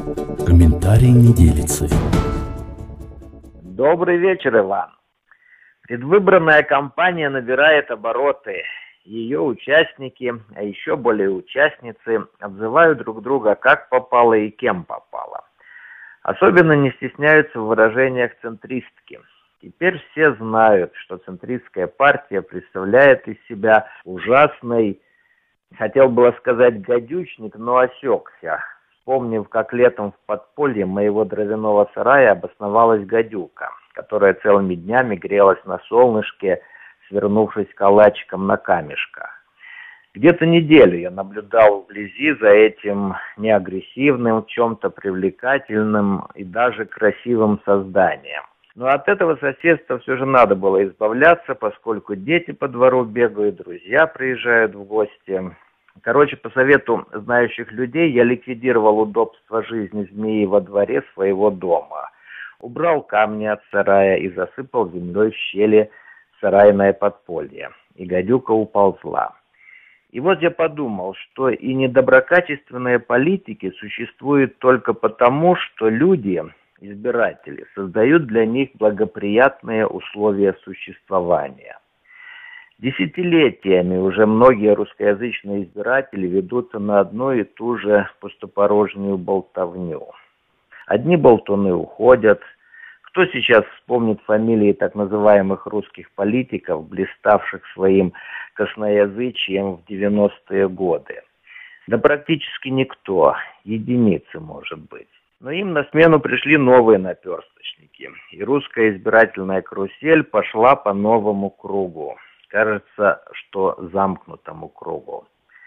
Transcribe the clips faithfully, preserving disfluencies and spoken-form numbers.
Комментарий неделицы. Добрый вечер, Иван. Предвыборная кампания набирает обороты. Ее участники, а еще более участницы, обзывают друг друга как попало и кем попало. Особенно не стесняются в выражениях центристки. Теперь все знают, что центристская партия представляет из себя ужасный, хотел было сказать гадючник, но осекся, вспомнив, как летом в подполье моего дровяного сарая обосновалась гадюка, которая целыми днями грелась на солнышке, свернувшись калачиком на камешках. Где-то неделю я наблюдал вблизи за этим неагрессивным, в чем-то привлекательным и даже красивым созданием. Но от этого соседства все же надо было избавляться, поскольку дети по двору бегают, друзья приезжают в гости. Короче, по совету знающих людей я ликвидировал удобство жизни змеи во дворе своего дома. Убрал камни от сарая и засыпал землей в щели сарайное подполье. И гадюка уползла. И вот я подумал, что и недоброкачественные политики существуют только потому, что люди, избиратели, создают для них благоприятные условия существования. Десятилетиями уже многие русскоязычные избиратели ведутся на одну и ту же пустопорожнюю болтовню. Одни болтуны уходят. Кто сейчас вспомнит фамилии так называемых русских политиков, блиставших своим косноязычием в девяностые годы? Да практически никто, единицы, может быть. Но им на смену пришли новые наперсточники, и русская избирательная карусель пошла по новому кругу. Кажется, что замкнутому кругу.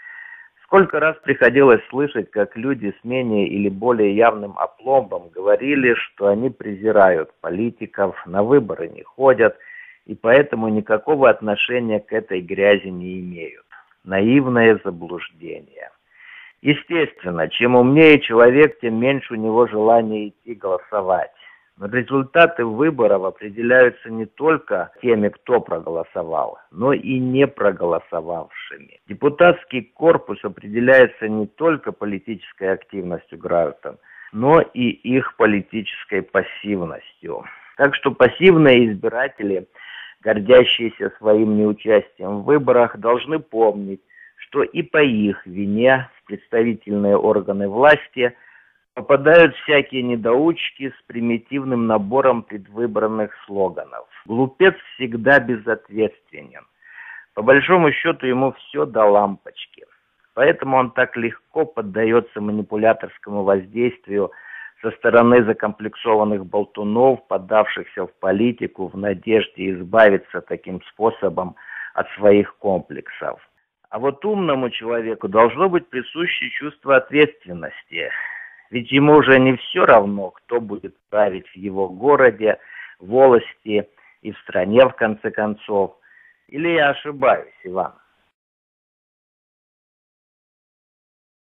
Сколько раз приходилось слышать, как люди с менее или более явным опломбом говорили, что они презирают политиков, на выборы не ходят, и поэтому никакого отношения к этой грязи не имеют. Наивное заблуждение. Естественно, чем умнее человек, тем меньше у него желания идти голосовать. Но результаты выборов определяются не только теми, кто проголосовал, но и не проголосовавшими. Депутатский корпус определяется не только политической активностью граждан, но и их политической пассивностью. Так что пассивные избиратели, гордящиеся своим неучастием в выборах, должны помнить, что и по их вине в представительные органы власти попадают всякие недоучки с примитивным набором предвыборных слоганов. Глупец всегда безответственен. По большому счету ему все до лампочки. Поэтому он так легко поддается манипуляторскому воздействию со стороны закомплексованных болтунов, поддавшихся в политику в надежде избавиться таким способом от своих комплексов. А вот умному человеку должно быть присуще чувство ответственности. Ведь ему уже не все равно, кто будет править в его городе, волости и в стране, в конце концов. Или я ошибаюсь, Иван?